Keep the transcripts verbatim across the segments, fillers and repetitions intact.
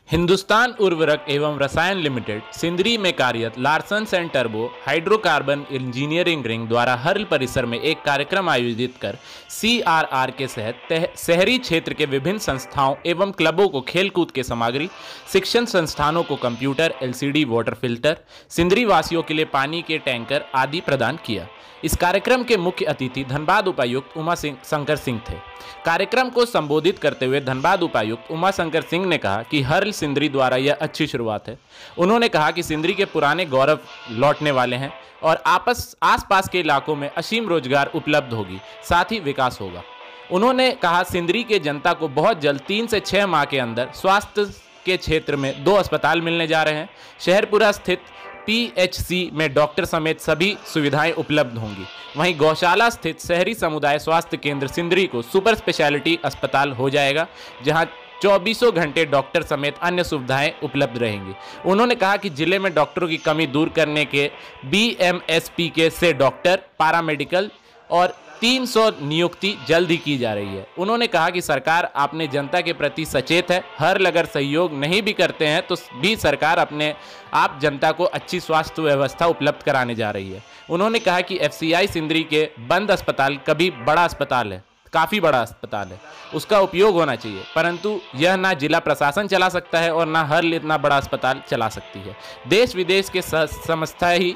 हिंदुस्तान उर्वरक एवं रसायन लिमिटेड सिंदरी में कार्यरत लार्सन्स एंड टर्बो हाइड्रोकार्बन इंजीनियरिंग रिंग द्वारा हर्ल परिसर में एक कार्यक्रम आयोजित कर सीआरआर के तहत शहरी क्षेत्र के विभिन्न संस्थाओं एवं क्लबों को खेलकूद के सामग्री, शिक्षण संस्थानों को computer, LCD water filter, Sindri वासियों के लिए पानी के टैंकर आदि प्रदान किया। इस कार्यक्रम के मुख्य अतिथि धनबाद उपायुक्त उमा सिंह शंकर सिंह थे। कार्यक्रम को संबोधित करते हुए धनबाद उपायुक्त उमा शंकर सिंह ने कहा कि हर्ल सिंदरी द्वारा यह अच्छी शुरुआत है। उन्होंने कहा कि सिंदरी के पुराने गौरव लौटने वाले हैं और आपस आसपास के इलाकों में असीम रोजगार उपलब्ध होगी, साथ ही विकास होगा। उन्होंने कहा सिंदरी के जनता को बहुत जल्द तीन से छः माह के अंदर स्वास्थ्य के क्षेत्र में दो अस्पताल मिलने जा रहे हैं। शहरपुरा स्थित पीएचसी में डॉक्टर समेत सभी सुविधाएं उपलब्ध होंगी। वहीं गौशाला स्थित शहरी समुदाय स्वास्थ्य केंद्र सिंदरी को सुपर स्पेशलिटी अस्पताल हो जाएगा, जहां चौबीसों घंटे डॉक्टर समेत अन्य सुविधाएं उपलब्ध रहेंगी। उन्होंने कहा कि जिले में डॉक्टरों की कमी दूर करने के बीएमएसपी के से डॉक्टर, पैरामेडिकल और तीन सौ नियुक्ति जल्द ही की जा रही है। उन्होंने कहा कि सरकार अपने जनता के प्रति सचेत है। हर अगर सहयोग नहीं भी करते हैं तो भी सरकार अपने आप जनता को अच्छी स्वास्थ्य व्यवस्था उपलब्ध कराने जा रही है। उन्होंने कहा कि एफसीआई सिंदरी के बंद अस्पताल कभी बड़ा अस्पताल है, काफ़ी बड़ा अस्पताल है, उसका उपयोग होना चाहिए, परंतु यह ना जिला प्रशासन चला सकता है और ना हर इतना बड़ा अस्पताल चला सकती है। देश विदेश के संस्था ही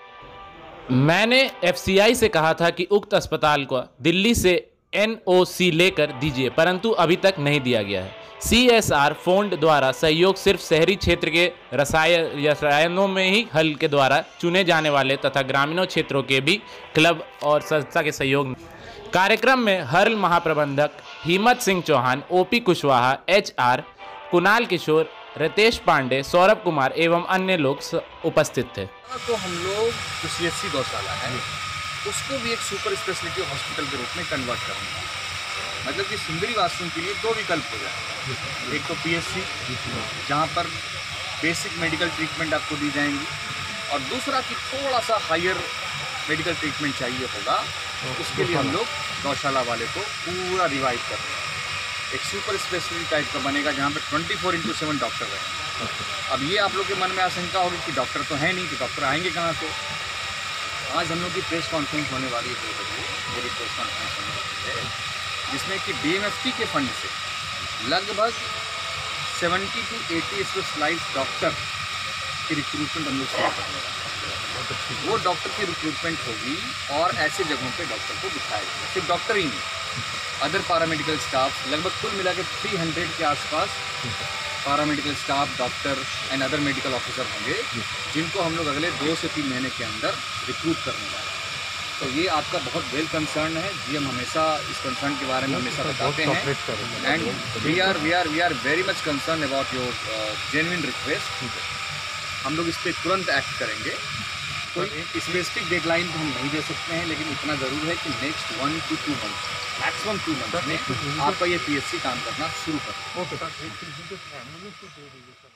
मैंने एफसीआई से कहा था कि उक्त अस्पताल को दिल्ली से एनओसी लेकर दीजिए, परंतु अभी तक नहीं दिया गया है। सीएसआर फंड द्वारा सहयोग सिर्फ शहरी क्षेत्र के रसायन रसायनों में ही हल के द्वारा चुने जाने वाले तथा ग्रामीणों क्षेत्रों के भी क्लब और संस्था के सहयोग। कार्यक्रम में हर्ल महाप्रबंधक हिम्मत सिंह चौहान, ओपी कुशवाहा, एचआर कुणाल किशोर, रितेश पांडे, सौरभ कुमार एवं अन्य लोग उपस्थित थे। तो हम लोग जो सीएचसी गौशाला है उसको भी एक सुपर स्पेशलिटी हॉस्पिटल के रूप में कन्वर्ट करेंगे। मतलब कि सिंदरी वासियों के लिए दो विकल्प हो जाए, एक तो पीएचसी जहाँ पर बेसिक मेडिकल ट्रीटमेंट आपको दी जाएंगी, और दूसरा कि थोड़ा सा हायर मेडिकल ट्रीटमेंट चाहिए होगा, उसके लिए हम लोग गौशाला वाले को पूरा रिवाइव कर रहे हैं। एक सुपर स्पेशलिटी टाइप का बनेगा जहाँ पर twenty four into seven doctor रहेंगे। अब ये आप लोग के मन में आशंका होगी कि डॉक्टर तो है नहीं, कि डॉक्टर आएंगे कहाँ से। आज हम लोग की प्रेस कॉन्फ्रेंस होने वाली है, मेरी प्रेस कॉन्फ्रेंस होने वाली है, जिसमें कि डीएमएफटी के फंड से लगभग seventy two eighty specialized doctor की रिक्रूटमेंट हम लोग शुरू करेंगे। वो डॉक्टर की रिक्रूटमेंट होगी और ऐसे जगहों पे डॉक्टर को बिठाया जाएगा। सिर्फ डॉक्टर ही नहीं, अदर पैरामेडिकल स्टाफ, लगभग कुल मिला के थ्री हंड्रेड के आसपास paramedical staff, doctor and other medical officer होंगे, जिनको हम लोग अगले दो से तीन महीने के अंदर रिक्रूट करने जा रहे हैं। तो ये आपका बहुत वेल कंसर्न है जी, हम हमेशा इस कंसर्न के बारे में हमेशा बताते हैं, and we are we are we are very much concern about your genuine request. हम लोग इस पर तुरंत एक्ट करेंगे। कोई स्पेसिफिक डेडलाइन तो हम नहीं दे सकते हैं, लेकिन इतना ज़रूर है कि next one two two month, maximum two month में आपका ये पीएचसी काम करना शुरू कर। Okay sir.